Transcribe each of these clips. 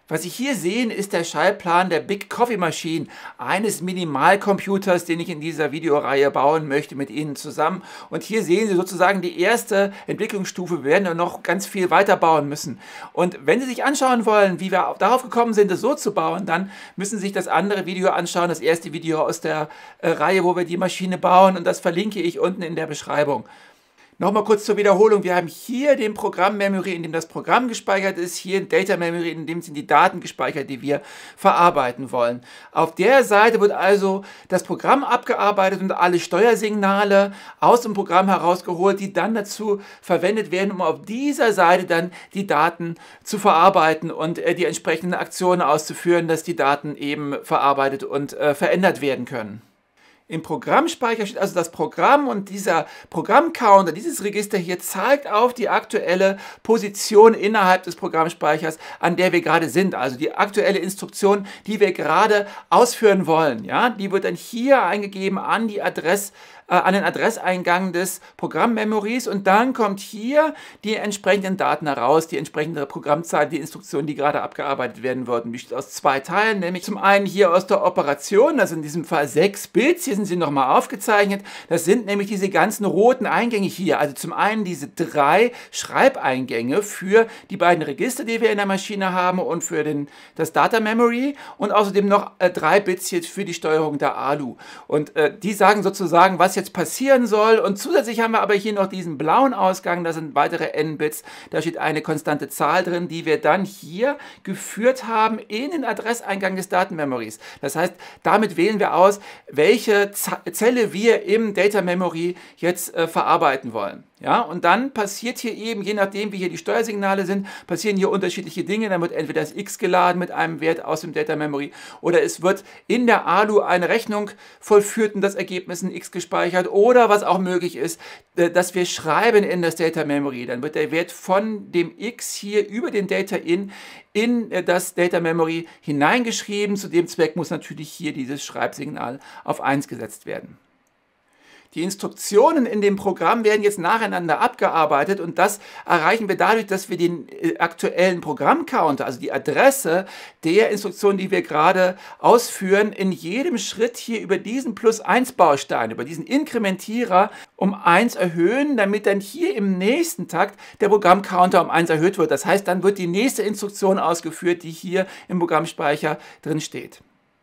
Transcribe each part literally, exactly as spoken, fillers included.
Was Sie hier sehen, ist der Schaltplan der Big Coffee Machine, eines Minimalcomputers, den ich in dieser Videoreihe bauen möchte mit Ihnen zusammen. Und hier sehen Sie sozusagen die erste Entwicklungsstufe. Wir werden noch ganz viel weiter bauen müssen. Und wenn Sie sich anschauen wollen, wie wir darauf gekommen sind, es so zu bauen, dann müssen Sie sich das andere Video anschauen, das erste Video aus der äh, Reihe, wo wir die Maschine bauen. Und das verlinke ich unten in der Beschreibung. Nochmal kurz zur Wiederholung. Wir haben hier den Programm-Memory, in dem das Programm gespeichert ist. Hier ein Data-Memory, in dem sind die Daten gespeichert, die wir verarbeiten wollen. Auf der Seite wird also das Programm abgearbeitet und alle Steuersignale aus dem Programm herausgeholt, die dann dazu verwendet werden, um auf dieser Seite dann die Daten zu verarbeiten und äh, die entsprechenden Aktionen auszuführen, dass die Daten eben verarbeitet und äh, verändert werden können. Im Programmspeicher steht also das Programm und dieser Programmcounter, dieses Register hier zeigt auf die aktuelle Position innerhalb des Programmspeichers, an der wir gerade sind. Also die aktuelle Instruktion, die wir gerade ausführen wollen. Ja, die wird dann hier eingegeben an die Adresse, äh, an den Adresseingang des Programmmemories und dann kommt hier die entsprechenden Daten heraus, die entsprechende Programmzahl, die Instruktionen, die gerade abgearbeitet werden würden. Die besteht aus zwei Teilen, nämlich zum einen hier aus der Operation, also in diesem Fall sechs Bits. Hier sind sie nochmal aufgezeichnet. Das sind nämlich diese ganzen roten Eingänge hier. Also zum einen diese drei Schreibeingänge für die beiden Register, die wir in der Maschine haben und für den, das Data Memory und außerdem noch äh, drei Bits jetzt für die Steuerung der A L U. Und äh, die sagen sozusagen, was jetzt passieren soll. Und zusätzlich haben wir aber hier noch diesen blauen Ausgang. Das sind weitere N-Bits. Da steht eine konstante Zahl drin, die wir dann hier geführt haben in den Adresseingang des Datenmemories. Das heißt, damit wählen wir aus, welche Zelle wir im Data Memory jetzt äh, verarbeiten wollen. Ja, und dann passiert hier eben, je nachdem wie hier die Steuersignale sind, passieren hier unterschiedliche Dinge. Dann wird entweder das X geladen mit einem Wert aus dem Data Memory oder es wird in der A L U eine Rechnung vollführt und das Ergebnis in X gespeichert oder was auch möglich ist, dass wir schreiben in das Data Memory. Dann wird der Wert von dem X hier über den Data In in das Data Memory hineingeschrieben. Zu dem Zweck muss natürlich hier dieses Schreibsignal auf eins gesetzt werden. Die Instruktionen in dem Programm werden jetzt nacheinander abgearbeitet und das erreichen wir dadurch, dass wir den aktuellen Programmcounter, also die Adresse der Instruktion, die wir gerade ausführen, in jedem Schritt hier über diesen Plus eins Baustein, über diesen Inkrementierer um eins erhöhen, damit dann hier im nächsten Takt der Programmcounter um eins erhöht wird. Das heißt, dann wird die nächste Instruktion ausgeführt, die hier im Programmspeicher drin steht.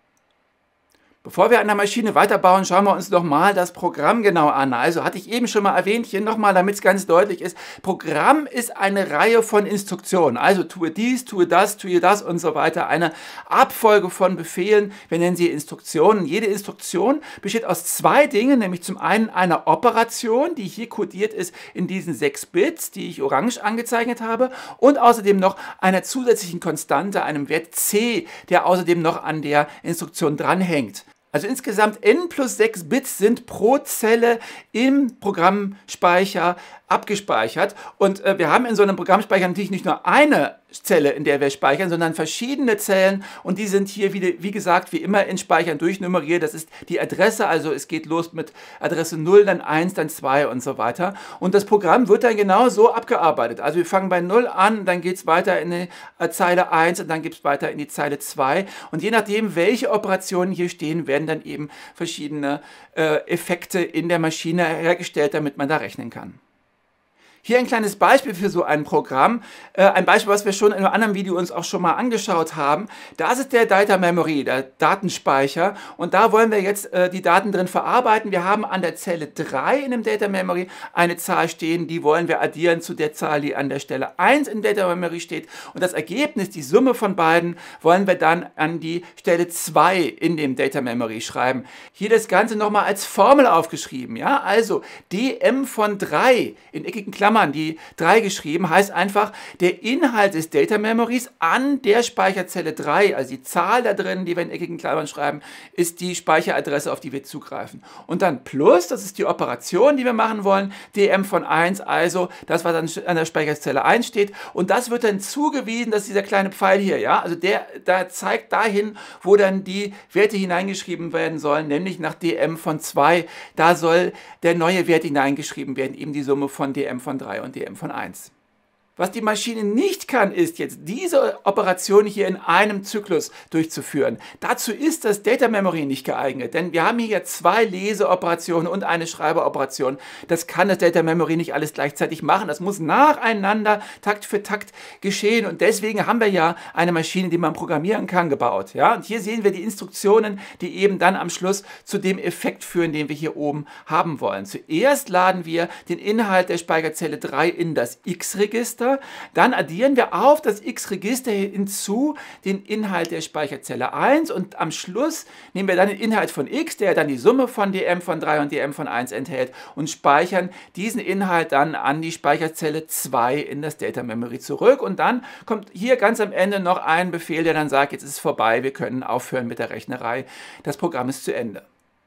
Bevor wir an der Maschine weiterbauen, schauen wir uns nochmal das Programm genau an. Also hatte ich eben schon mal erwähnt, hier nochmal, damit es ganz deutlich ist, Programm ist eine Reihe von Instruktionen. Also tue dies, tue das, tue das und so weiter. Eine Abfolge von Befehlen, wir nennen sie Instruktionen. Jede Instruktion besteht aus zwei Dingen, nämlich zum einen einer Operation, die hier kodiert ist in diesen sechs Bits, die ich orange angezeichnet habe, und außerdem noch einer zusätzlichen Konstante, einem Wert C, der außerdem noch an der Instruktion dranhängt. Also insgesamt n plus sechs Bits sind pro Zelle im Programmspeicher abgespeichert. Und äh, wir haben in so einem Programmspeicher natürlich nicht nur eine Zelle, in der wir speichern, sondern verschiedene Zellen. Und die sind hier, wie, wie gesagt, wie immer in Speichern durchnummeriert. Das ist die Adresse, also es geht los mit Adresse null, dann eins, dann zwei und so weiter. Und das Programm wird dann genau so abgearbeitet. Also wir fangen bei null an, dann geht es weiter in die äh, Zeile eins und dann geht es weiter in die Zeile zwei. Und je nachdem, welche Operationen hier stehen, werden dann eben verschiedene äh, Effekte in der Maschine hergestellt, damit man da rechnen kann. Hier ein kleines Beispiel für so ein Programm, äh, ein Beispiel, was wir schon in einem anderen Video uns auch schon mal angeschaut haben. Das ist der Data Memory, der Datenspeicher, und da wollen wir jetzt äh, die Daten drin verarbeiten. Wir haben an der Zelle drei in dem Data Memory eine Zahl stehen, die wollen wir addieren zu der Zahl, die an der Stelle eins im Data Memory steht, und das Ergebnis, die Summe von beiden, wollen wir dann an die Stelle zwei in dem Data Memory schreiben. Hier das Ganze nochmal als Formel aufgeschrieben, ja, also D M von drei in eckigen Klammern, die drei geschrieben, heißt einfach, der Inhalt des Data Memories an der Speicherzelle drei, also die Zahl da drin, die wir in eckigen Klammern schreiben, ist die Speicheradresse, auf die wir zugreifen. Und dann plus, das ist die Operation, die wir machen wollen, D M von eins, also das, was an, an der Speicherzelle eins steht. Und das wird dann zugewiesen, dass dieser kleine Pfeil hier, ja, also der, der zeigt dahin, wo dann die Werte hineingeschrieben werden sollen, nämlich nach D M von zwei. Da soll der neue Wert hineingeschrieben werden, eben die Summe von D M von drei und D M von eins. Was die Maschine nicht kann, ist jetzt diese Operation hier in einem Zyklus durchzuführen. Dazu ist das Data Memory nicht geeignet, denn wir haben hier zwei Leseoperationen und eine Schreibeoperation. Das kann das Data Memory nicht alles gleichzeitig machen. Das muss nacheinander, Takt für Takt geschehen und deswegen haben wir ja eine Maschine, die man programmieren kann, gebaut. Ja? Und hier sehen wir die Instruktionen, die eben dann am Schluss zu dem Effekt führen, den wir hier oben haben wollen. Zuerst laden wir den Inhalt der Speicherzelle drei in das X-Register. Dann addieren wir auf das X-Register hinzu den Inhalt der Speicherzelle eins und am Schluss nehmen wir dann den Inhalt von X, der dann die Summe von D M von drei und D M von eins enthält und speichern diesen Inhalt dann an die Speicherzelle zwei in das Data Memory zurück und dann kommt hier ganz am Ende noch ein Befehl, der dann sagt, jetzt ist es vorbei, wir können aufhören mit der Rechnerei, das Programm ist zu Ende.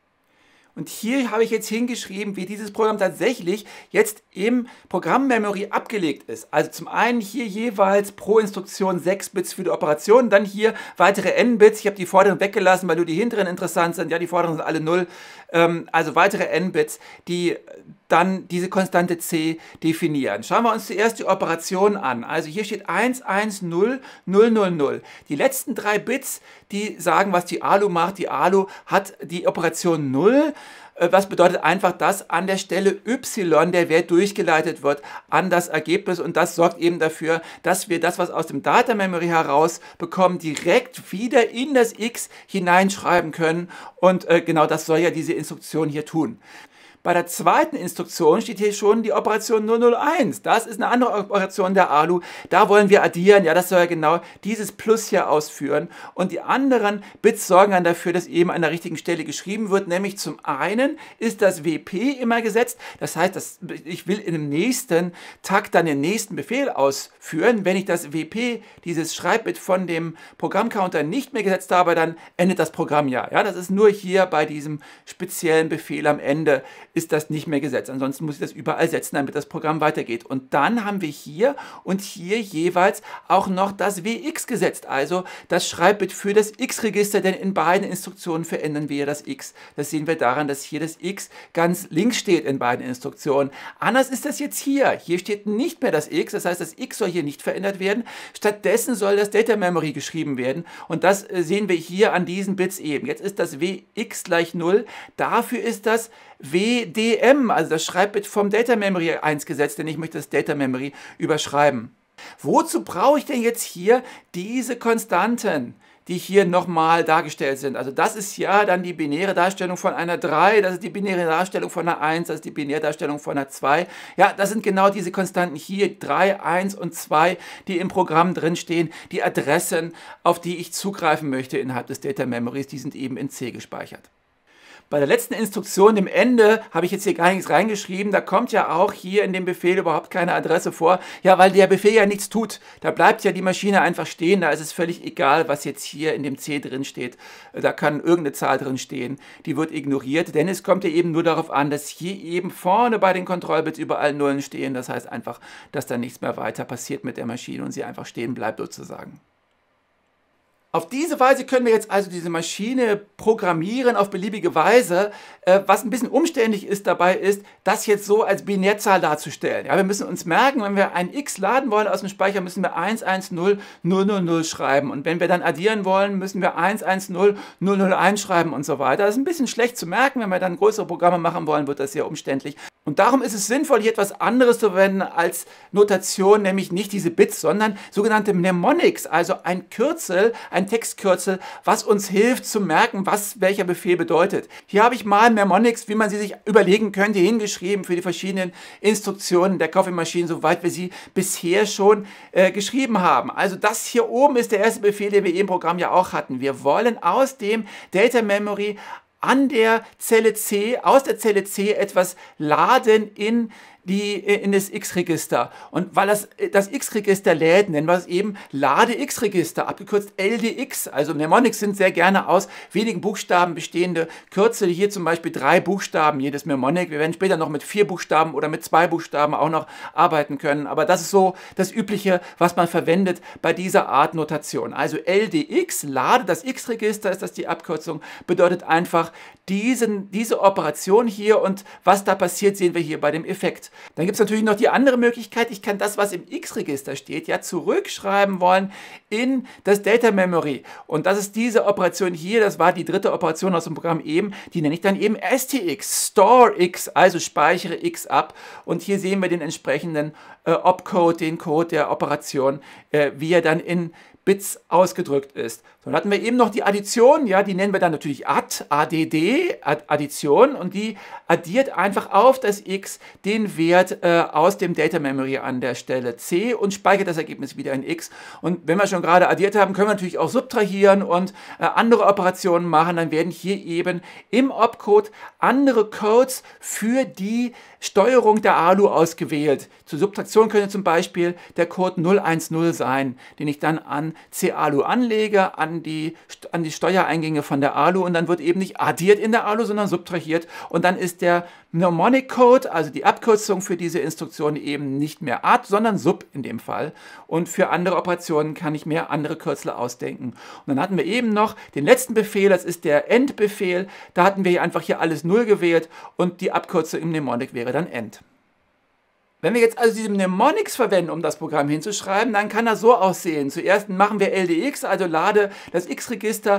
Und hier habe ich jetzt hingeschrieben, wie dieses Programm tatsächlich jetzt im Programm-Memory abgelegt ist. Also zum einen hier jeweils pro Instruktion sechs Bits für die Operation, dann hier weitere n Bits. Ich habe die vorderen weggelassen, weil nur die hinteren interessant sind. Ja, die vorderen sind alle null. Ähm, also weitere n Bits, die dann diese Konstante c definieren. Schauen wir uns zuerst die Operation an. Also hier steht eins eins null null null null. Die letzten drei Bits, die sagen, was die A L U macht. Die A L U hat die Operation null. Was bedeutet einfach, dass an der Stelle y der Wert durchgeleitet wird an das Ergebnis und das sorgt eben dafür, dass wir das, was aus dem Data Memory herausbekommen, direkt wieder in das X hineinschreiben können und äh, genau das soll ja diese Instruktion hier tun. Bei der zweiten Instruktion steht hier schon die Operation null null eins. Das ist eine andere Operation der A L U. Da wollen wir addieren. Ja, das soll ja genau dieses Plus hier ausführen. Und die anderen Bits sorgen dann dafür, dass eben an der richtigen Stelle geschrieben wird. Nämlich zum einen ist das W P immer gesetzt. Das heißt, dass ich will in dem nächsten Takt dann den nächsten Befehl ausführen. Wenn ich das W P, dieses Schreibbit von dem Programmcounter nicht mehr gesetzt habe, dann endet das Programm ja. Ja, das ist nur hier bei diesem speziellen Befehl am Ende ist das nicht mehr gesetzt. Ansonsten muss ich das überall setzen, damit das Programm weitergeht. Und dann haben wir hier und hier jeweils auch noch das W X gesetzt, also das Schreibbit für das X-Register, denn in beiden Instruktionen verändern wir das X. Das sehen wir daran, dass hier das X ganz links steht in beiden Instruktionen. Anders ist das jetzt hier. Hier steht nicht mehr das X, das heißt, das X soll hier nicht verändert werden. Stattdessen soll das Data Memory geschrieben werden und das sehen wir hier an diesen Bits eben. Jetzt ist das W X gleich null, dafür ist das W D M, also das Schreibbit vom Data Memory eins gesetzt, denn ich möchte das Data Memory überschreiben. Wozu brauche ich denn jetzt hier diese Konstanten, die hier nochmal dargestellt sind? Also das ist ja dann die binäre Darstellung von einer drei, das ist die binäre Darstellung von einer eins, das ist die binäre Darstellung von einer zwei. Ja, das sind genau diese Konstanten hier, drei, eins und zwei, die im Programm drin stehen. Die Adressen, auf die ich zugreifen möchte innerhalb des Data Memories, die sind eben in C gespeichert. Bei der letzten Instruktion, dem Ende, habe ich jetzt hier gar nichts reingeschrieben. Da kommt ja auch hier in dem Befehl überhaupt keine Adresse vor. Ja, weil der Befehl ja nichts tut. Da bleibt ja die Maschine einfach stehen. Da ist es völlig egal, was jetzt hier in dem C drin steht. Da kann irgendeine Zahl drin stehen. Die wird ignoriert, denn es kommt ja eben nur darauf an, dass hier eben vorne bei den Kontrollbits überall Nullen stehen. Das heißt einfach, dass da nichts mehr weiter passiert mit der Maschine und sie einfach stehen bleibt sozusagen. Auf diese Weise können wir jetzt also diese Maschine programmieren auf beliebige Weise. Äh, was ein bisschen umständlich ist dabei ist, das jetzt so als Binärzahl darzustellen. Ja, wir müssen uns merken, wenn wir ein X laden wollen aus dem Speicher, müssen wir eins eins null null null null schreiben. Und wenn wir dann addieren wollen, müssen wir eins eins null null null eins schreiben und so weiter. Das ist ein bisschen schlecht zu merken. Wenn wir dann größere Programme machen wollen, wird das sehr umständlich. Und darum ist es sinnvoll, hier etwas anderes zu verwenden als Notation, nämlich nicht diese Bits, sondern sogenannte Mnemonics, also ein Kürzel, ein Textkürzel, was uns hilft zu merken, was welcher Befehl bedeutet. Hier habe ich mal Mnemonics, wie man sie sich überlegen könnte, hingeschrieben für die verschiedenen Instruktionen der Coffee Machine, soweit wir sie bisher schon äh, geschrieben haben. Also das hier oben ist der erste Befehl, den wir im Programm ja auch hatten. Wir wollen aus dem Data Memory an der Zelle C, aus der Zelle C etwas laden in die in das X-Register. Und weil das, das X-Register lädt, nennen wir es eben Lade-X-Register, abgekürzt L D X. Also Mnemonics sind sehr gerne aus wenigen Buchstaben bestehende Kürzel. Hier zum Beispiel drei Buchstaben, jedes Mnemonic. Wir werden später noch mit vier Buchstaben oder mit zwei Buchstaben auch noch arbeiten können. Aber das ist so das Übliche, was man verwendet bei dieser Art Notation. Also L D X, Lade das X-Register, ist das die Abkürzung, bedeutet einfach diesen, diese Operation hier und was da passiert, sehen wir hier bei dem Effekt. Dann gibt es natürlich noch die andere Möglichkeit, ich kann das, was im X-Register steht, ja zurückschreiben wollen in das Data Memory. Und das ist diese Operation hier, das war die dritte Operation aus dem Programm eben, die nenne ich dann eben S T X, Store X, also speichere X ab. Und hier sehen wir den entsprechenden äh, Opcode, den Code der Operation, äh, wie er dann in Bits ausgedrückt ist. So, dann hatten wir eben noch die Addition, ja, die nennen wir dann natürlich add, A D D, Addition, und die addiert einfach auf das X den Wert äh, aus dem Data Memory an der Stelle C und speichert das Ergebnis wieder in X. Und wenn wir schon gerade addiert haben, können wir natürlich auch subtrahieren und äh, andere Operationen machen. Dann werden hier eben im Opcode andere Codes für die Steuerung der A L U ausgewählt. Zur Subtraktion könnte zum Beispiel der Code null eins null sein, den ich dann an C A L U anlege, an die, an die Steuereingänge von der A L U, und dann wird eben nicht addiert in der A L U, sondern subtrahiert, und dann ist der Mnemonic Code, also die Abkürzung für diese Instruktion, eben nicht mehr add, sondern sub in dem Fall, und für andere Operationen kann ich mir andere Kürzel ausdenken. Und dann hatten wir eben noch den letzten Befehl, das ist der End-Befehl, da hatten wir einfach hier alles null gewählt und die Abkürzung im Mnemonic wäre dann End. Wenn wir jetzt also diese Mnemonics verwenden, um das Programm hinzuschreiben, dann kann das so aussehen. Zuerst machen wir L D X, also lade das X-Register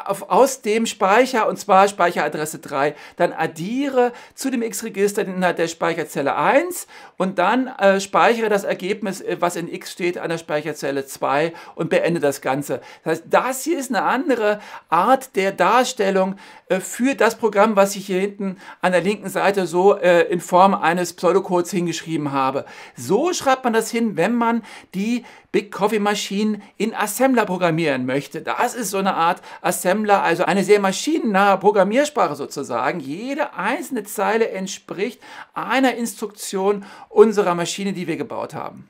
aus dem Speicher, und zwar Speicheradresse drei. Dann addiere zu dem X-Register den Inhalt der Speicherzelle eins und dann äh, speichere das Ergebnis, was in X steht, an der Speicherzelle zwei und beende das Ganze. Das heißt, das hier ist eine andere Art der Darstellung äh, für das Programm, was ich hier hinten an der linken Seite so äh, in Form eines Pseudocodes hingeschrieben habe. So schreibt man das hin, wenn man die Big Coffee Machine in Assembler programmieren möchte. Das ist so eine Art Assembler, also eine sehr maschinennahe Programmiersprache sozusagen. Jede einzelne Zeile entspricht einer Instruktion unserer Maschine, die wir gebaut haben.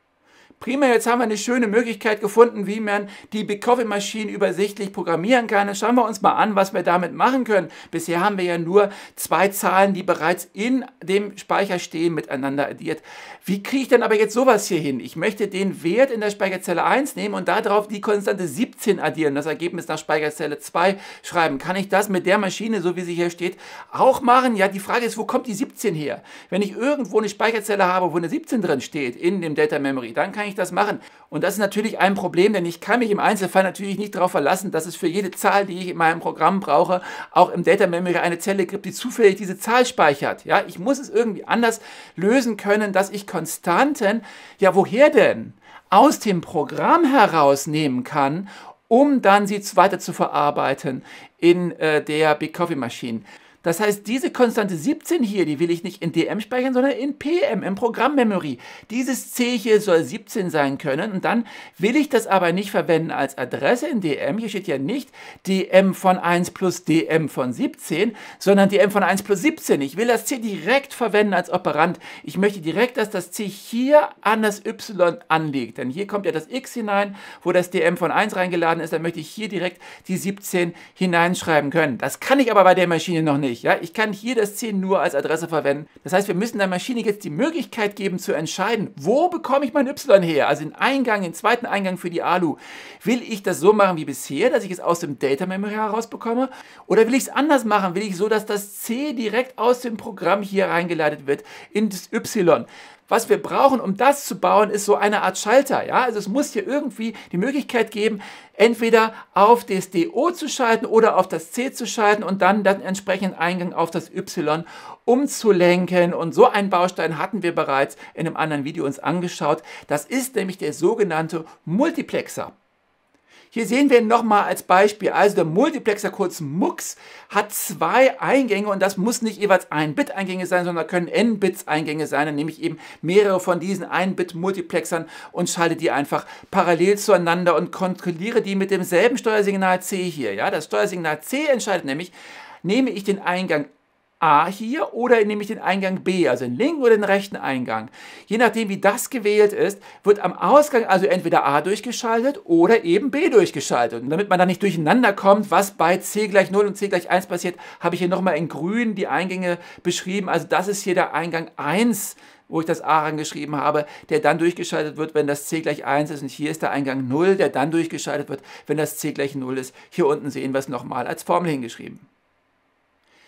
Prima, jetzt haben wir eine schöne Möglichkeit gefunden, wie man die Big Coffee Machine übersichtlich programmieren kann. Dann schauen wir uns mal an, was wir damit machen können. Bisher haben wir ja nur zwei Zahlen, die bereits in dem Speicher stehen, miteinander addiert. Wie kriege ich denn aber jetzt sowas hier hin? Ich möchte den Wert in der Speicherzelle eins nehmen und darauf die Konstante siebzehn addieren, das Ergebnis nach Speicherzelle zwei schreiben. Kann ich das mit der Maschine, so wie sie hier steht, auch machen? Ja, die Frage ist, wo kommt die siebzehn her? Wenn ich irgendwo eine Speicherzelle habe, wo eine siebzehn drin steht, in dem Data Memory, dann kann ich das machen. Und das ist natürlich ein Problem, denn ich kann mich im Einzelfall natürlich nicht darauf verlassen, dass es für jede Zahl, die ich in meinem Programm brauche, auch im Data Memory eine Zelle gibt, die zufällig diese Zahl speichert. Ja, ich muss es irgendwie anders lösen können, dass ich Konstanten, ja woher denn? Aus dem Programm herausnehmen kann, um dann sie weiter zu verarbeiten in äh, der Big Coffee Machine. Das heißt, diese Konstante siebzehn hier, die will ich nicht in D M speichern, sondern in P M, im Programmmemory. Dieses C hier soll siebzehn sein können, und dann will ich das aber nicht verwenden als Adresse in D M. Hier steht ja nicht D M von eins plus D M von siebzehn, sondern D M von eins plus siebzehn. Ich will das C direkt verwenden als Operand. Ich möchte direkt, dass das C hier an das Y anliegt. Denn hier kommt ja das X hinein, wo das D M von eins reingeladen ist. Dann möchte ich hier direkt die siebzehn hineinschreiben können. Das kann ich aber bei der Maschine noch nicht. Ja, ich kann hier das C nur als Adresse verwenden. Das heißt, wir müssen der Maschine jetzt die Möglichkeit geben zu entscheiden, wo bekomme ich mein Y her? Also den Eingang, den zweiten Eingang für die A L U. Will ich das so machen wie bisher, dass ich es aus dem Data Memory herausbekomme? Oder will ich es anders machen? Will ich so, dass das C direkt aus dem Programm hier reingeleitet wird in das Y? Was wir brauchen, um das zu bauen, ist so eine Art Schalter. Ja? Also es muss hier irgendwie die Möglichkeit geben, entweder auf das D O zu schalten oder auf das C zu schalten und dann den entsprechenden Eingang auf das Y umzulenken. Und so einen Baustein hatten wir bereits in einem anderen Video uns angeschaut. Das ist nämlich der sogenannte Multiplexer. Hier sehen wir nochmal als Beispiel, also der Multiplexer, kurz MUX, hat zwei Eingänge, und das muss nicht jeweils ein Bit Eingänge sein, sondern können n Bits Eingänge sein. Dann nehme ich eben mehrere von diesen ein Bit Multiplexern und schalte die einfach parallel zueinander und kontrolliere die mit demselben Steuersignal C hier. Ja, das Steuersignal C entscheidet nämlich, nehme ich den Eingang A hier oder nehme ich den Eingang B, also den linken oder den rechten Eingang. Je nachdem, wie das gewählt ist, wird am Ausgang also entweder A durchgeschaltet oder eben B durchgeschaltet. Und damit man da nicht durcheinander kommt, was bei C gleich null und C gleich eins passiert, habe ich hier nochmal in grün die Eingänge beschrieben. Also das ist hier der Eingang eins, wo ich das A rangeschrieben habe, der dann durchgeschaltet wird, wenn das C gleich eins ist. Und hier ist der Eingang null, der dann durchgeschaltet wird, wenn das C gleich null ist. Hier unten sehen wir es nochmal als Formel hingeschrieben.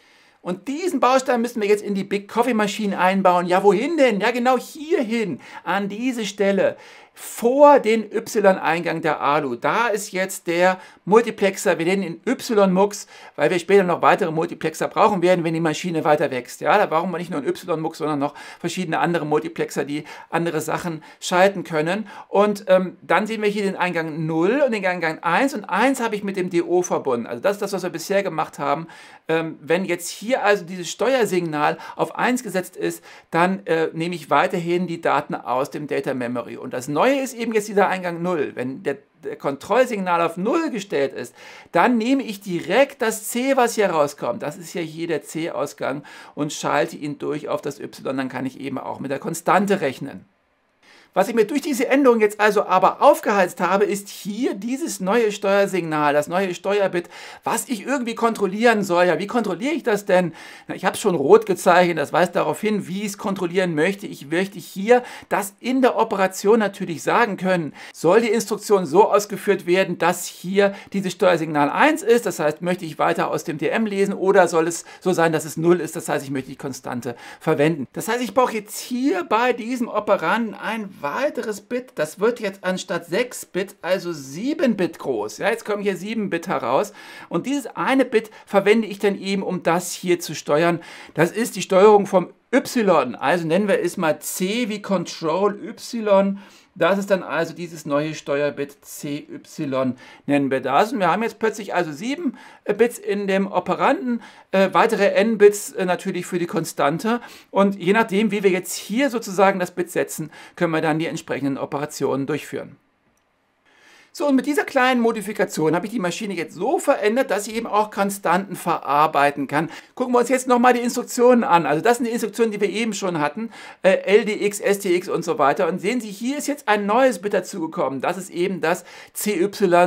Und diesen Baustein müssen wir jetzt in die Big Coffee Machine einbauen. Ja, wohin denn? Ja, genau hierhin, an diese Stelle. Vor den Y-Eingang der Alu. Da ist jetzt der Multiplexer, wir nennen ihn Y-Mux, weil wir später noch weitere Multiplexer brauchen werden, wenn die Maschine weiter wächst. Ja, da brauchen wir nicht nur einen Y-Mux, sondern noch verschiedene andere Multiplexer, die andere Sachen schalten können. Und ähm, dann sehen wir hier den Eingang null und den Eingang eins. Und eins habe ich mit dem D O verbunden. Also das ist das, was wir bisher gemacht haben. Ähm, wenn jetzt hier also dieses Steuersignal auf eins gesetzt ist, dann äh, nehme ich weiterhin die Daten aus dem Data Memory. Und das Neue ist eben jetzt dieser Eingang null. Wenn der, der Kontrollsignal auf null gestellt ist, dann nehme ich direkt das C, was hier rauskommt. Das ist ja hier der C-Ausgang und schalte ihn durch auf das Y. Dann kann ich eben auch mit der Konstante rechnen. Was ich mir durch diese Änderung jetzt also aber aufgeheizt habe, ist hier dieses neue Steuersignal, das neue Steuerbit, was ich irgendwie kontrollieren soll. Ja, wie kontrolliere ich das denn? Na, ich habe es schon rot gezeichnet, das weist darauf hin, wie ich es kontrollieren möchte. Ich möchte hier das in der Operation natürlich sagen können. Soll die Instruktion so ausgeführt werden, dass hier dieses Steuersignal eins ist, das heißt, möchte ich weiter aus dem D M lesen, oder soll es so sein, dass es null ist, das heißt, ich möchte die Konstante verwenden. Das heißt, ich brauche jetzt hier bei diesem Operanden ein weiteres Bit, das wird jetzt anstatt sechs Bit, also sieben Bit groß. Ja, jetzt kommen hier sieben Bit heraus und dieses eine Bit verwende ich dann eben, um das hier zu steuern. Das ist die Steuerung vom Y, also nennen wir es mal C wie Control Y. Das ist dann also dieses neue Steuerbit C Y, nennen wir das. Und wir haben jetzt plötzlich also sieben Bits in dem Operanden, äh, weitere n Bits äh, natürlich für die Konstante. Und je nachdem, wie wir jetzt hier sozusagen das Bit setzen, können wir dann die entsprechenden Operationen durchführen. So, und mit dieser kleinen Modifikation habe ich die Maschine jetzt so verändert, dass sie eben auch Konstanten verarbeiten kann. Gucken wir uns jetzt nochmal die Instruktionen an. Also das sind die Instruktionen, die wir eben schon hatten. Äh, L D X, S T X und so weiter. Und sehen Sie, hier ist jetzt ein neues Bit dazugekommen. Das ist eben das C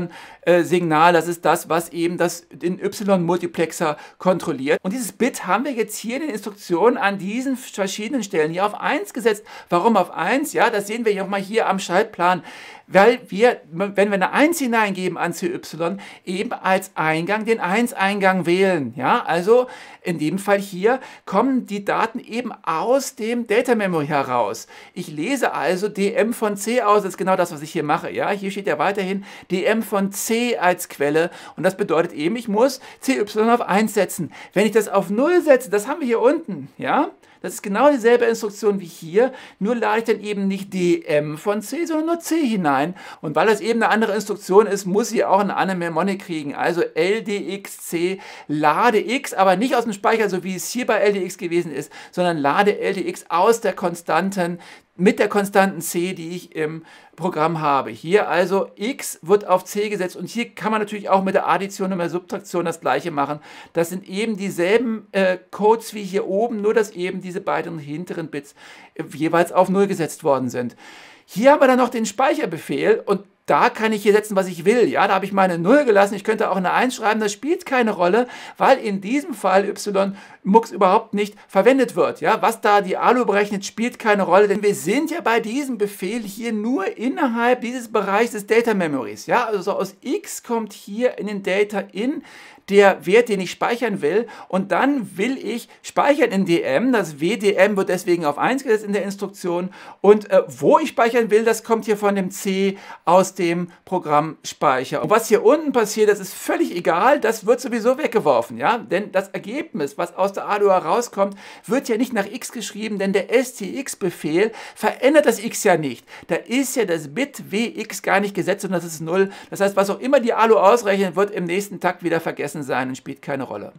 Y-Signal. Das ist das, was eben das, den Y-Multiplexer kontrolliert. Und dieses Bit haben wir jetzt hier in den Instruktionen an diesen verschiedenen Stellen hier auf eins gesetzt. Warum auf eins? Ja, das sehen wir ja auch mal hier am Schaltplan. Weil wir, wenn wir eine eins hineingeben an C Y, eben als Eingang den eins-Eingang wählen. Ja, also in dem Fall hier kommen die Daten eben aus dem Data Memory heraus. Ich lese also D M von C aus, das ist genau das, was ich hier mache. Ja, hier steht ja weiterhin D M von C als Quelle und das bedeutet eben, ich muss C Y auf eins setzen. Wenn ich das auf null setze, das haben wir hier unten, ja, das ist genau dieselbe Instruktion wie hier, nur lade ich dann eben nicht D M von C, sondern nur C hinein. Und weil das eben eine andere Instruktion ist, muss sie auch eine andere Mnemonic kriegen. Also L D X C, lade X, aber nicht aus dem Speicher, so wie es hier bei L D X gewesen ist, sondern lade L D X aus der Konstanten, mit der konstanten C, die ich im Programm habe. Hier also X wird auf C gesetzt und hier kann man natürlich auch mit der Addition und der Subtraktion das gleiche machen. Das sind eben dieselben äh, Codes wie hier oben, nur dass eben diese beiden hinteren Bits äh, jeweils auf null gesetzt worden sind. Hier haben wir dann noch den Speicherbefehl und da kann ich hier setzen, was ich will. Ja, da habe ich meine null gelassen. Ich könnte auch eine eins schreiben. Das spielt keine Rolle, weil in diesem Fall Y-Mux überhaupt nicht verwendet wird. Ja, was da die Alu berechnet, spielt keine Rolle, denn wir sind ja bei diesem Befehl hier nur innerhalb dieses Bereichs des Data Memories. Ja, also aus X kommt hier in den Data in der Wert, den ich speichern will, und dann will ich speichern in D M. Das W D M wird deswegen auf eins gesetzt in der Instruktion und äh, wo ich speichern will, das kommt hier von dem C aus dem Programmspeicher. Und was hier unten passiert, das ist völlig egal, das wird sowieso weggeworfen, ja, denn das Ergebnis, was aus der Alu herauskommt, wird ja nicht nach X geschrieben, denn der S T X-Befehl verändert das X ja nicht. Da ist ja das Bit W X gar nicht gesetzt, sondern das ist null. Das heißt, was auch immer die Alu ausrechnet, wird im nächsten Takt wieder vergessen sein und spielt keine Rolle.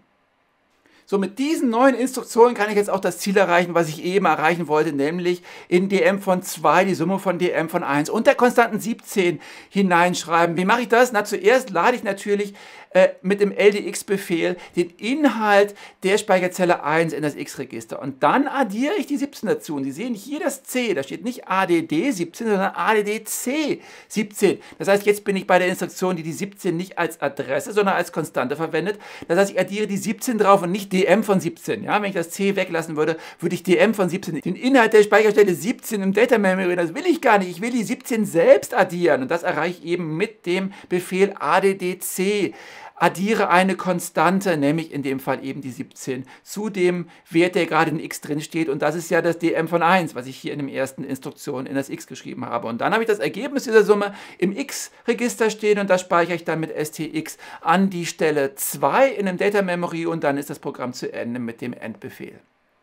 So, mit diesen neuen Instruktionen kann ich jetzt auch das Ziel erreichen, was ich eben erreichen wollte, nämlich in D M von zwei die Summe von D M von eins und der konstanten siebzehn hineinschreiben. Wie mache ich das? Na, zuerst lade ich natürlich äh, mit dem L D X-Befehl den Inhalt der Speicherzelle eins in das X-Register und dann addiere ich die siebzehn dazu. Und Sie sehen hier das C, da steht nicht A D D siebzehn, sondern A D D C siebzehn. Das heißt, jetzt bin ich bei der Instruktion, die die siebzehn nicht als Adresse, sondern als Konstante verwendet. Das heißt, ich addiere die siebzehn drauf und nicht D M von siebzehn. Ja, wenn ich das C weglassen würde, würde ich D M von siebzehn, den Inhalt der Speicherstelle siebzehn im Data Memory, das will ich gar nicht. Ich will die siebzehn selbst addieren und das erreiche ich eben mit dem Befehl A D D C. addiere eine Konstante, nämlich in dem Fall eben die siebzehn, zu dem Wert, der gerade in x drin steht. Und das ist ja das D M von eins, was ich hier in der ersten Instruktion in das x geschrieben habe. Und dann habe ich das Ergebnis dieser Summe im x-Register stehen und das speichere ich dann mit stx an die Stelle zwei in dem Data Memory und dann ist das Programm zu Ende mit dem End-Befehl.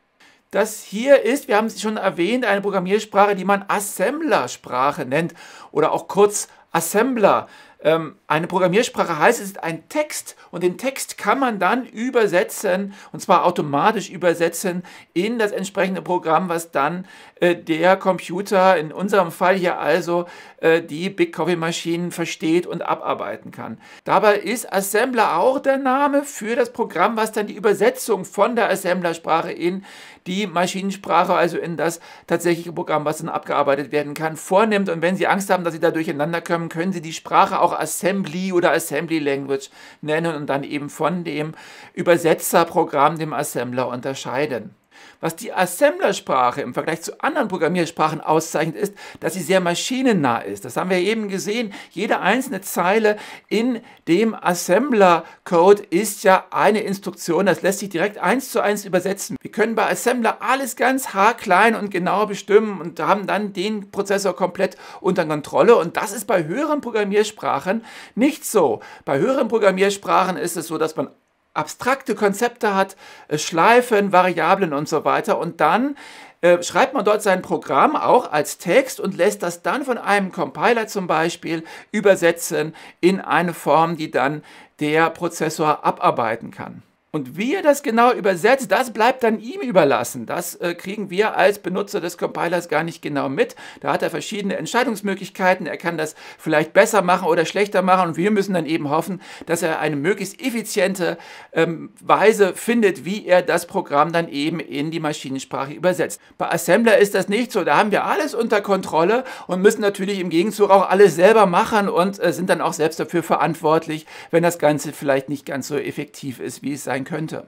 Das hier ist, wir haben es schon erwähnt, eine Programmiersprache, die man Assembler-Sprache nennt oder auch kurz Assembler. Ähm, eine Programmiersprache heißt, es ist ein Text und den Text kann man dann übersetzen und zwar automatisch übersetzen in das entsprechende Programm, was dann äh, der Computer, in unserem Fall hier also äh, die Big Coffee Machine, versteht und abarbeiten kann. Dabei ist Assembler auch der Name für das Programm, was dann die Übersetzung von der Assemblersprache in die Maschinensprache, also in das tatsächliche Programm, was dann abgearbeitet werden kann, vornimmt. Und wenn Sie Angst haben, dass Sie da durcheinander kommen, können Sie die Sprache auch Assembly oder Assembly Language nennen und dann eben von dem Übersetzerprogramm, dem Assembler, unterscheiden. Was die Assemblersprache im Vergleich zu anderen Programmiersprachen auszeichnet, ist, dass sie sehr maschinennah ist. Das haben wir eben gesehen. Jede einzelne Zeile in dem Assembler-Code ist ja eine Instruktion. Das lässt sich direkt eins zu eins übersetzen. Wir können bei Assembler alles ganz haarklein und genau bestimmen und haben dann den Prozessor komplett unter Kontrolle. Und das ist bei höheren Programmiersprachen nicht so. Bei höheren Programmiersprachen ist es so, dass man abstrakte Konzepte hat, Schleifen, Variablen und so weiter und dann äh, schreibt man dort sein Programm auch als Text und lässt das dann von einem Compiler zum Beispiel übersetzen in eine Form, die dann der Prozessor abarbeiten kann. Und wie er das genau übersetzt, das bleibt dann ihm überlassen. Das äh, kriegen wir als Benutzer des Compilers gar nicht genau mit. Da hat er verschiedene Entscheidungsmöglichkeiten. Er kann das vielleicht besser machen oder schlechter machen. Und wir müssen dann eben hoffen, dass er eine möglichst effiziente ähm, Weise findet, wie er das Programm dann eben in die Maschinensprache übersetzt. Bei Assembler ist das nicht so. Da haben wir alles unter Kontrolle und müssen natürlich im Gegenzug auch alles selber machen und äh, sind dann auch selbst dafür verantwortlich, wenn das Ganze vielleicht nicht ganz so effektiv ist, wie es sein könnte.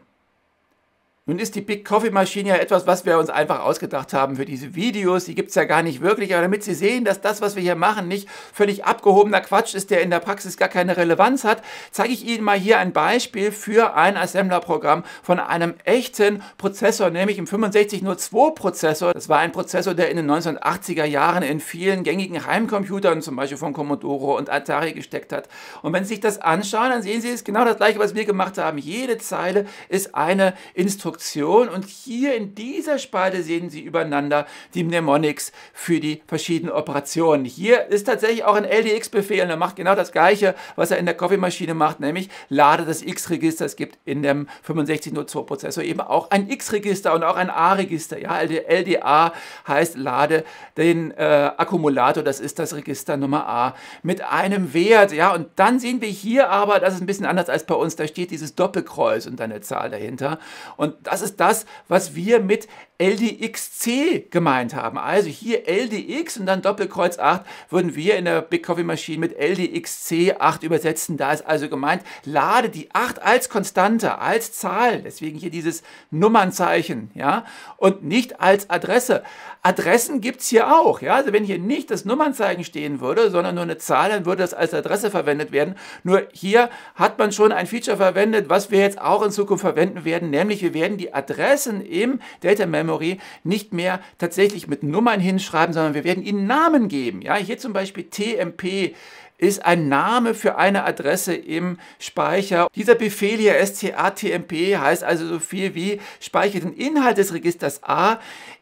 Nun ist die Big Coffee Machine ja etwas, was wir uns einfach ausgedacht haben für diese Videos. Die gibt es ja gar nicht wirklich, aber damit Sie sehen, dass das, was wir hier machen, nicht völlig abgehobener Quatsch ist, der in der Praxis gar keine Relevanz hat, zeige ich Ihnen mal hier ein Beispiel für ein Assembler-Programm von einem echten Prozessor, nämlich im fünfundsechzig null zwei Prozessor. Das war ein Prozessor, der in den neunzehnhundertachtziger Jahren in vielen gängigen Heimcomputern, zum Beispiel von Commodore und Atari, gesteckt hat. Und wenn Sie sich das anschauen, dann sehen Sie, es ist genau das Gleiche, was wir gemacht haben. Jede Zeile ist eine Instruktion. Und hier in dieser Spalte sehen Sie übereinander die Mnemonics für die verschiedenen Operationen. Hier ist tatsächlich auch ein L D X-Befehl und er macht genau das Gleiche, was er in der Coffee-Maschine macht, nämlich lade das X-Register. Es gibt in dem fünfundsechzig null zwei Prozessor eben auch ein X-Register und auch ein A-Register. Ja, L D A heißt lade den äh, Akkumulator, das ist das Register Nummer A, mit einem Wert. Ja, und dann sehen wir hier aber, das ist ein bisschen anders als bei uns, da steht dieses Doppelkreuz und eine Zahl dahinter. Und das ist das, was wir mit L D X C gemeint haben. Also hier L D X und dann Doppelkreuz acht würden wir in der Big Coffee Machine mit L D X C acht übersetzen. Da ist also gemeint, lade die acht als Konstante, als Zahl, deswegen hier dieses Nummernzeichen, ja, und nicht als Adresse. Adressen gibt es hier auch, ja, also wenn hier nicht das Nummernzeichen stehen würde, sondern nur eine Zahl, dann würde das als Adresse verwendet werden. Nur hier hat man schon ein Feature verwendet, was wir jetzt auch in Zukunft verwenden werden, nämlich wir werden die Adressen im Data Memory nicht mehr tatsächlich mit Nummern hinschreiben, sondern wir werden ihnen Namen geben. Ja, hier zum Beispiel T M P ist ein Name für eine Adresse im Speicher. Dieser Befehl hier, strtmp, heißt also so viel wie speichere den Inhalt des Registers A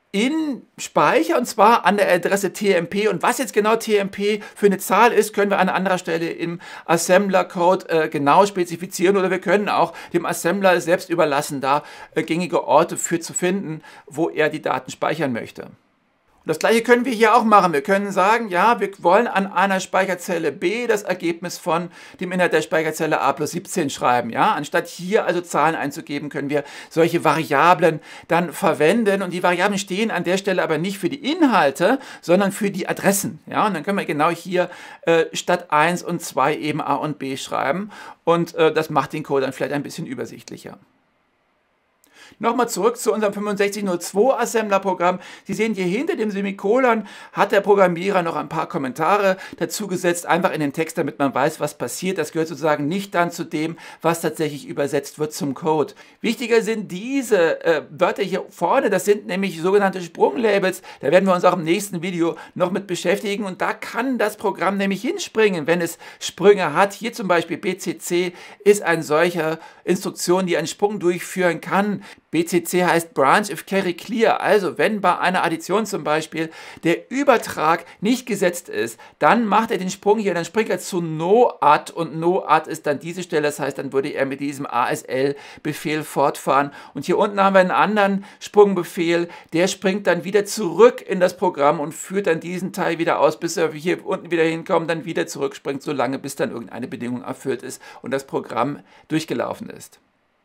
in Speicher und zwar an der Adresse T M P. Und was jetzt genau T M P für eine Zahl ist, können wir an anderer Stelle im Assembler-Code äh, genau spezifizieren oder wir können auch dem Assembler selbst überlassen, da äh, gängige Orte für zu finden, wo er die Daten speichern möchte. Und das gleiche können wir hier auch machen. Wir können sagen, ja, wir wollen an einer Speicherzelle B das Ergebnis von dem Inhalt der Speicherzelle A plus siebzehn schreiben. Ja? Anstatt hier also Zahlen einzugeben, können wir solche Variablen dann verwenden. Und die Variablen stehen an der Stelle aber nicht für die Inhalte, sondern für die Adressen. Ja? Und dann können wir genau hier äh, statt eins und zwei eben A und B schreiben. Und äh, das macht den Code dann vielleicht ein bisschen übersichtlicher. Nochmal zurück zu unserem fünfundsechzig null zwei Assembler-Programm. Sie sehen hier hinter dem Semikolon hat der Programmierer noch ein paar Kommentare dazu gesetzt, einfach in den Text, damit man weiß, was passiert. Das gehört sozusagen nicht dann zu dem, was tatsächlich übersetzt wird zum Code. Wichtiger sind diese äh, Wörter hier vorne, das sind nämlich sogenannte Sprunglabels. Da werden wir uns auch im nächsten Video noch mit beschäftigen und da kann das Programm nämlich hinspringen, wenn es Sprünge hat. Hier zum Beispiel B C C ist eine solche Instruktion, die einen Sprung durchführen kann. B C C heißt Branch if Carry Clear, also wenn bei einer Addition zum Beispiel der Übertrag nicht gesetzt ist, dann macht er den Sprung hier, dann springt er zu No-Add und No-Add ist dann diese Stelle, das heißt, dann würde er mit diesem A S L-Befehl fortfahren. Und hier unten haben wir einen anderen Sprungbefehl, der springt dann wieder zurück in das Programm und führt dann diesen Teil wieder aus, bis er hier unten wieder hinkommt, dann wieder zurückspringt, so lange bis dann irgendeine Bedingung erfüllt ist und das Programm durchgelaufen ist.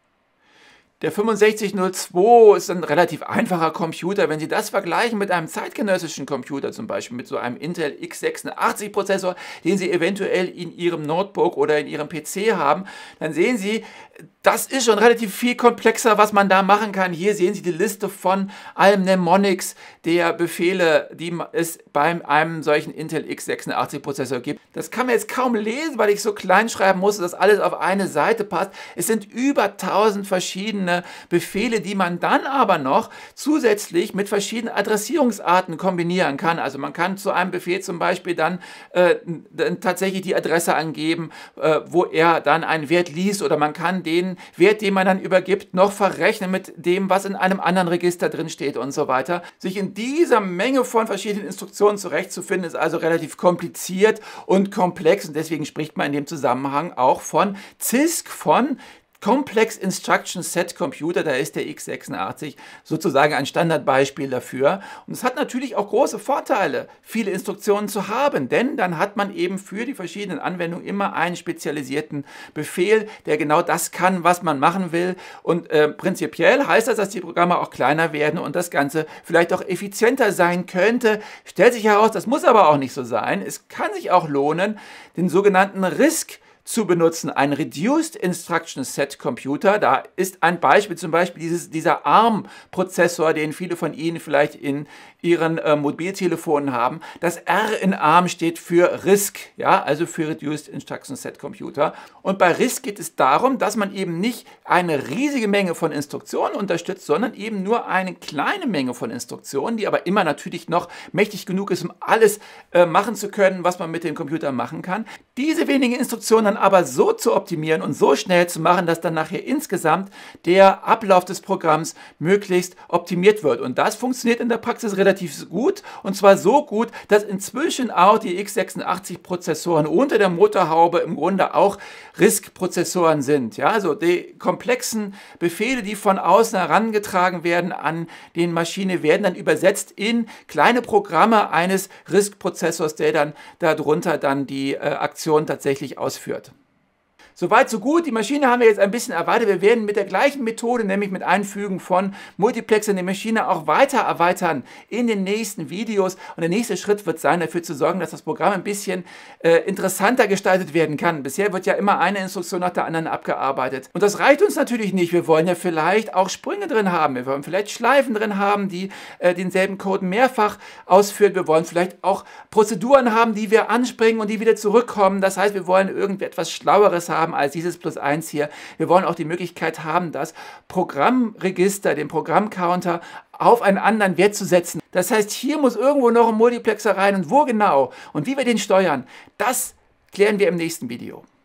Der fünfundsechzig null zwei ist ein relativ einfacher Computer. Wenn Sie das vergleichen mit einem zeitgenössischen Computer, zum Beispiel mit so einem Intel x sechsundachtzig Prozessor, den Sie eventuell in Ihrem Notebook oder in Ihrem P C haben, dann sehen Sie, das ist schon relativ viel komplexer, was man da machen kann. Hier sehen Sie die Liste von allen Mnemonics der Befehle, die es bei einem solchen Intel x sechsundachtzig Prozessor gibt. Das kann man jetzt kaum lesen, weil ich so klein schreiben muss, dass alles auf eine Seite passt. Es sind über tausend verschiedene Befehle, die man dann aber noch zusätzlich mit verschiedenen Adressierungsarten kombinieren kann. Also man kann zu einem Befehl zum Beispiel dann, äh, dann tatsächlich die Adresse angeben, äh, wo er dann einen Wert liest, oder man kann den Wert, den man dann übergibt, noch verrechnen mit dem, was in einem anderen Register drin steht und so weiter. Sich in dieser Menge von verschiedenen Instruktionen zurechtzufinden, ist also relativ kompliziert und komplex und deswegen spricht man in dem Zusammenhang auch von C I S C, von Complex Instruction Set Computer, da ist der x sechsundachtzig sozusagen ein Standardbeispiel dafür. Und es hat natürlich auch große Vorteile, viele Instruktionen zu haben, denn dann hat man eben für die verschiedenen Anwendungen immer einen spezialisierten Befehl, der genau das kann, was man machen will. Und äh, prinzipiell heißt das, dass die Programme auch kleiner werden und das Ganze vielleicht auch effizienter sein könnte. Stellt sich heraus, das muss aber auch nicht so sein. Es kann sich auch lohnen, den sogenannten RISC zu benutzen, ein Reduced Instruction Set Computer. Da ist ein Beispiel, zum Beispiel dieses, dieser ARM-Prozessor, den viele von Ihnen vielleicht in Ihren äh, Mobiltelefonen haben. Das R in ARM steht für RISC, ja, also für Reduced Instruction Set Computer. Und bei RISC geht es darum, dass man eben nicht eine riesige Menge von Instruktionen unterstützt, sondern eben nur eine kleine Menge von Instruktionen, die aber immer natürlich noch mächtig genug ist, um alles äh, machen zu können, was man mit dem Computer machen kann. Diese wenigen Instruktionen dann aber so zu optimieren und so schnell zu machen, dass dann nachher insgesamt der Ablauf des Programms möglichst optimiert wird. Und das funktioniert in der Praxis relativ gut, und zwar so gut, dass inzwischen auch die x sechsundachtzig Prozessoren unter der Motorhaube im Grunde auch RISC-Prozessoren sind. Ja, also die komplexen Befehle, die von außen herangetragen werden an den Maschine, werden dann übersetzt in kleine Programme eines RISC-Prozessors, der dann darunter dann die äh, Aktion tatsächlich ausführt. Soweit, so gut. Die Maschine haben wir jetzt ein bisschen erweitert. Wir werden mit der gleichen Methode, nämlich mit Einfügen von Multiplexern, die Maschine auch weiter erweitern in den nächsten Videos. Und der nächste Schritt wird sein, dafür zu sorgen, dass das Programm ein bisschen äh, interessanter gestaltet werden kann. Bisher wird ja immer eine Instruktion nach der anderen abgearbeitet. Und das reicht uns natürlich nicht. Wir wollen ja vielleicht auch Sprünge drin haben. Wir wollen vielleicht Schleifen drin haben, die äh, denselben Code mehrfach ausführen. Wir wollen vielleicht auch Prozeduren haben, die wir anspringen und die wieder zurückkommen. Das heißt, wir wollen irgendwie etwas Schlaueres haben als dieses plus eins hier. Wir wollen auch die Möglichkeit haben, das Programmregister, den Programmcounter auf einen anderen Wert zu setzen. Das heißt, hier muss irgendwo noch ein Multiplexer rein, und wo genau und wie wir den steuern, das klären wir im nächsten Video.